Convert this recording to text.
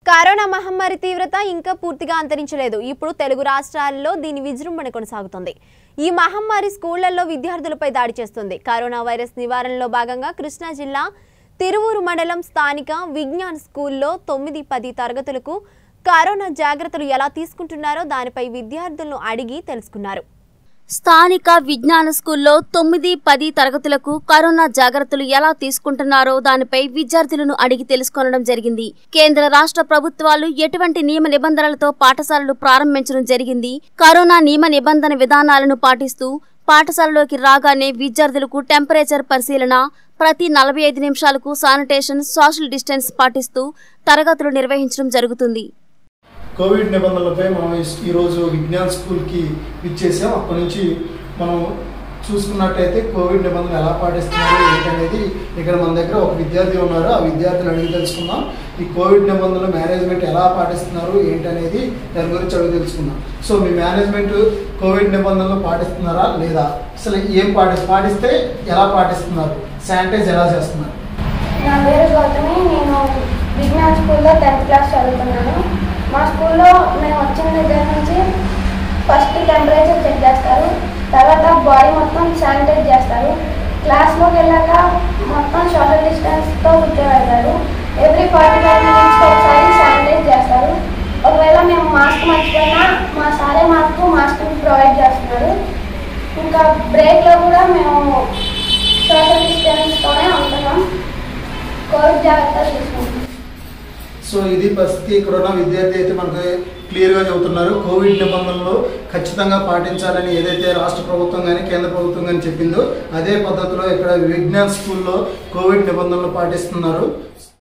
Corona మహమ్మారి తీవ్రత ఇంకా పూర్తిగా అంతరించలేదు. ఇప్పుడు తెలుగు రాష్ట్రాల్లో దీని విజృంభణ కొనసాగుతుంది. ఈ మహమ్మారి స్కూళ్లలో విద్యార్థులపై దాడి చేస్తుంది. కరోనా వైరస్ నివారణలో భాగంగా కృష్ణా జిల్లా తిరువూరు మండలం స్థానిక విజ్ఞాన్ స్కూల్లో 9-10 తరగతులకు కరోనా జాగ్రత్తలు ఎలా తీసుకుంటున్నారో దానిపై విద్యార్థులను అడిగి తెలుసుకున్నారు. స్థానిక విజ్ఞాన స్కూల్లో 9-10 తరగతులకు కరోనా జాగ్రత్తలు ఎలా తీసుకుంటున్నారో దానిపై విద్యార్థులను అడిగి తెలుసుకోవడం జరిగింది. కేంద్ర రాష్ట్ర ప్రభుత్వాలు ఎటువంటి నియమ నిబంధనలతో పాఠశాలలు ప్రారంభించడం జరిగింది. కరోనా నియమ నిబంధన విధానాలను పాటిస్తూ పాఠశాలలోకి రాగానే విద్యార్థులకు టెంపరేచర్ పరిశీలన, ప్రతి 45 నిమిషాలకు శానిటేషన్, సోషల్ డిస్టెన్స్ పాటిస్తూ తరగతులు నిర్వహించడం జరుగుతుంది. కోవిడ్ నిబంధనలపై మనం ఈరోజు విజ్ఞాన్ స్కూల్కి ఇచ్చేసాం. అప్పటి నుంచి మనం చూసుకున్నట్టయితే కోవిడ్ నిబంధనలు ఎలా పాటిస్తున్నారు ఏంటనేది ఇక్కడ మన దగ్గర ఒక విద్యార్థి ఉన్నారు. ఆ విద్యార్థిని అడిగి తెలుసుకుందాం. ఈ కోవిడ్ నిబంధనలు మేనేజ్మెంట్ ఎలా పాటిస్తున్నారు ఏంటనేది దాని గురించి అడిగి తెలుసుకుందాం. సో మీ మేనేజ్మెంట్ కోవిడ్ నిబంధనలు పాటిస్తున్నారా లేదా, అసలు ఏం పాటిస్తే ఎలా పాటిస్తున్నారు, శానిటైజ్ ఎలా చేస్తున్నారు? నా పేరు గౌతమి. నేను విజ్ఞాన్ స్కూల్లో 10th క్లాస్ చదువుతున్నాను. మా స్కూల్లో మేము వచ్చిన దగ్గర నుంచి ఫస్ట్ టెంపరేచర్ చెక్ చేస్తారు, తర్వాత బాడీ మొత్తం శానిటైజ్ చేస్తారు. క్లాస్లోకి వెళ్ళాక మొత్తం సోషల్ డిస్టెన్స్తో కూర్చోబెడతారు. ఎవ్రీ 45 మినిట్స్కి ఒకసారి శానిటైజ్ చేస్తారు. ఒకవేళ మేము మాస్క్ మర్చిపోయినా మా సారే మాస్క్ ప్రొవైడ్ చేస్తున్నారు. ఇంకా బ్రేక్లో కూడా మేము సోషల్ డిస్టెన్స్తోనే ఉంటున్నాం. కోవిడ్ జాగ్రత్తలు తీసుకుంటాం. సో ఇది పరిస్థితి. ఇక్కడ ఉన్న విద్యార్థి అయితే మనకు క్లియర్గా చెబుతున్నారు. కోవిడ్ నిబంధనలు ఖచ్చితంగా పాటించాలని ఏదైతే రాష్ట్ర ప్రభుత్వం కానీ కేంద్ర ప్రభుత్వం కానీ చెప్పిందో అదే పద్ధతిలో ఇక్కడ విజ్ఞాన్ స్కూల్లో కోవిడ్ నిబంధనలు పాటిస్తున్నారు.